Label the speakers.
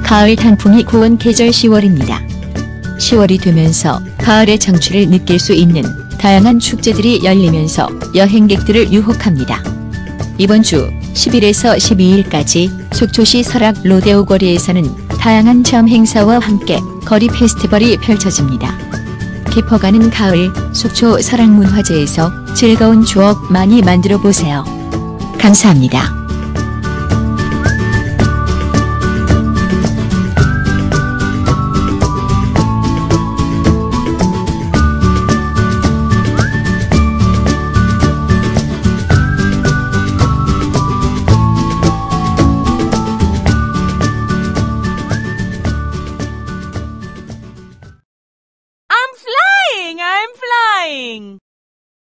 Speaker 1: 가을 단풍이 고운 계절 10월입니다. 10월이 되면서 가을의 정취를 느낄 수 있는 다양한 축제들이 열리면서 여행객들을 유혹합니다. 이번 주 10일에서 12일까지 속초시 설악 로데오 거리에서는 다양한 체험 행사와 함께 거리 페스티벌이 펼쳐집니다. 깊어가는 가을 속초 설악문화제에서 즐거운 추억 많이 만들어 보세요. 감사합니다.